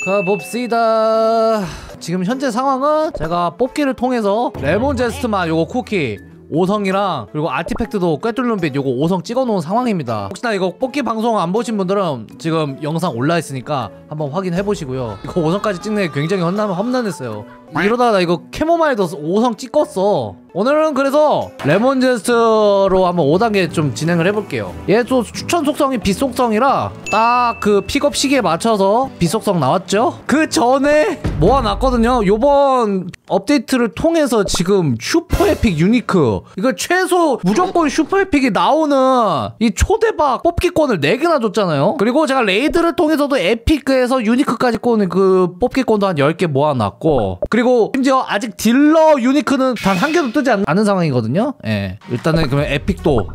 가봅시다. 지금 현재 상황은 제가 뽑기를 통해서 레몬 제스트만 요거 쿠키 5성이랑 그리고 아티팩트도 꿰뚫는 빛 요거 5성 찍어놓은 상황입니다. 혹시나 이거 뽑기 방송 안 보신 분들은 지금 영상 올라있으니까 한번 확인해보시고요. 이거 5성까지 찍는 게 굉장히 험난했어요. 이러다가 나 이거 캐모마일도 5성 찍었어. 오늘은 그래서 레몬 제스트로 한번 5단계 좀 진행을 해볼게요. 얘 또 추천 속성이 빛 속성이라 딱 그 픽업 시기에 맞춰서 빛 속성 나왔죠? 그 전에 모아놨거든요. 요번 업데이트를 통해서 지금 슈퍼 에픽 유니크 이거 최소 무조건 슈퍼 에픽이 나오는 이 초대박 뽑기권을 4개나 줬잖아요. 그리고 제가 레이드를 통해서도 에픽에서 유니크까지 꼬는 그 뽑기권도 한 10개 모아놨고, 그리고 심지어 아직 딜러 유니크는 단 한 개도 뜨지 않은 상황이거든요. 예. 일단은 그러면 에픽도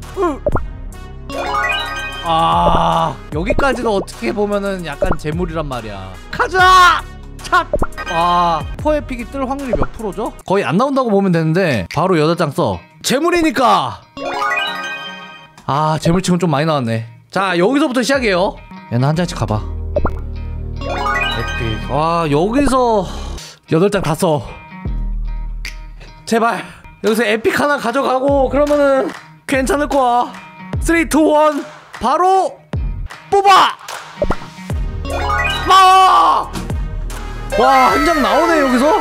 여기까지도 어떻게 보면은 약간 재물이란 말이야. 가자! 착! 포 에픽이 뜰 확률이 몇 프로죠? 거의 안 나온다고 보면 되는데 바로 8장 써. 재물이니까! 재물치곤 좀 많이 나왔네. 자, 여기서부터 시작이에요. 얘는 한 장씩 가봐. 에픽. 여기서 8장 다 써. 제발 여기서 에픽 하나 가져가고 그러면은 괜찮을 거야. 3, 2, 1 바로 뽑아! 한 장 나오네 여기서.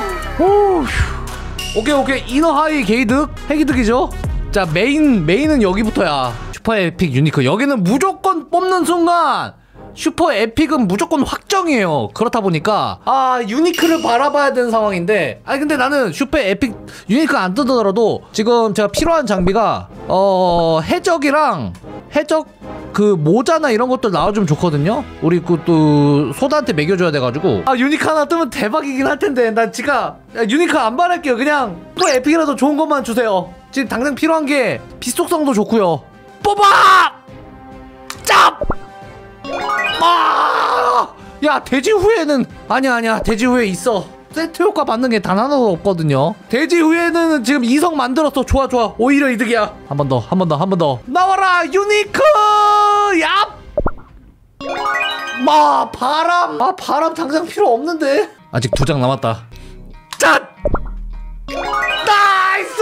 오케이 이너 하이 게이득 핵이득이죠. 자, 메인은 여기부터야. 슈퍼 에픽 유니크. 여기는 무조건 뽑는 순간 슈퍼 에픽은 무조건 확정이에요. 그렇다 보니까 유니크를 바라봐야 되는 상황인데, 근데 나는 슈퍼 에픽 유니크 안 뜨더라도 지금 제가 필요한 장비가 해적이랑 해적 그 모자나 이런 것들 나와주면 좋거든요. 우리 또 소다한테 먹여줘야 돼가지고. 유니크 하나 뜨면 대박이긴 할 텐데 난 지금 유니크 안 바랄게요. 그냥 슈퍼 에픽이라도 좋은 것만 주세요. 지금 당장 필요한 게 빛속성도 좋고요. 뽑아! 짭! 야, 돼지 후에는 아니야 돼지 후에 있어. 세트 효과 받는 게 단 하나도 없거든요. 돼지 후에는 지금 2성 만들었어. 좋아 오히려 이득이야. 한 번 더 나와라 유니크. 얍. 바람 당장 필요 없는데. 아직 2장 남았다. 짠. 나이스.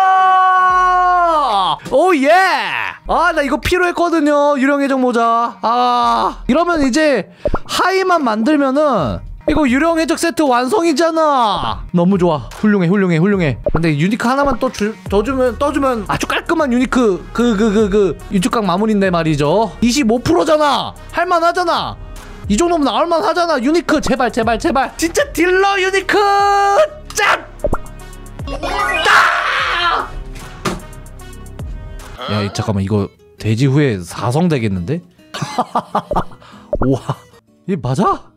오예. 나 이거 필요했거든요. 유령 해적 모자. 이러면 이제 하이만 만들면은 이거 유령 해적 세트 완성이잖아. 너무 좋아. 훌륭해. 근데 유니크 하나만 떠주면 아주 깔끔한 유니크 유축각 마무리인데 말이죠. 25%잖아. 할만하잖아. 이 정도면 나올만하잖아. 유니크 제발 진짜 딜러 유니크. 짠. 야, 잠깐만, 이거 돼지 후에 4성 되겠는데? 우와, 이게 맞아?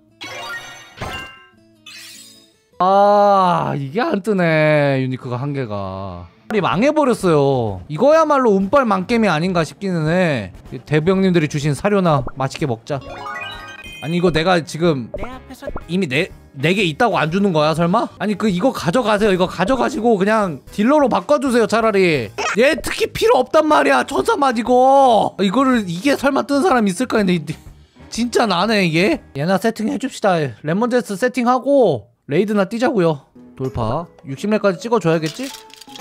이게 안 뜨네. 유니크가 한 개가 망해버렸어요. 이거야말로 운빨 만겜이 아닌가 싶기는 해. 대병님들이 주신 사료나 맛있게 먹자. 아니, 이거 내가 지금 이미 4개 있다고 안 주는 거야 설마? 아니, 이거 가져가세요. 이거 가져가시고 그냥 딜러로 바꿔주세요 차라리. 얘 특히 필요 없단 말이야. 천사맛 이거. 이게 설마 뜬 사람 있을까 했는데 진짜 나네 이게. 얘나 세팅 해줍시다. 레몬제스 세팅하고 레이드나 뛰자고요. 돌파 60렙까지 찍어줘야겠지?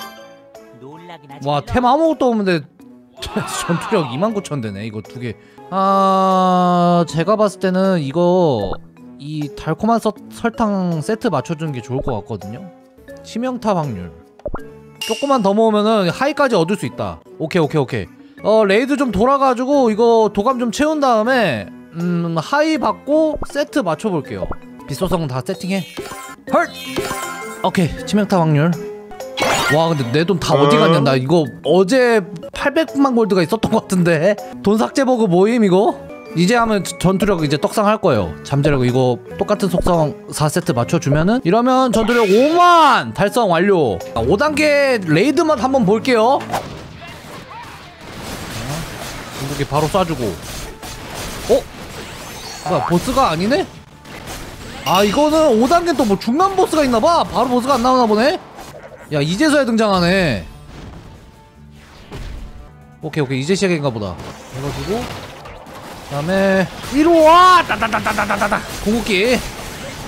와, 템 아무것도 없는데 전투력 29,000 되네 이거 2개. 제가 봤을 때는 이 달콤한 설탕 세트 맞춰주는 게 좋을 것 같거든요. 치명타 확률 조금만 더 모으면은 하이까지 얻을 수 있다. 오케이. 레이드 좀 돌아가지고 이거 도감 좀 채운 다음에 하이 받고 세트 맞춰볼게요. 빛소성 다 세팅해. 헐! 오케이, 치명타 확률. 와, 근데 내 돈 다 어디 갔냐. 나 이거 어제 800만 골드가 있었던 것 같은데. 돈 삭제 버그 모임 이거? 이제 하면 전투력 이제 떡상할 거예요. 잠재력 이거 똑같은 속성 4세트 맞춰주면은 이러면 전투력 5만 달성 완료. 5단계 레이드만 한번 볼게요. 중국이 바로 쏴주고. 뭐야, 보스가 아니네? 이거는 5단계 또 뭐 중간 보스가 있나봐. 바로 보스가 안 나오나 보네. 야, 이제서야 등장하네. 오케이 이제 시작인가 보다. 해가지고 그 다음에 위로 와! 따다다다다다다. 궁극기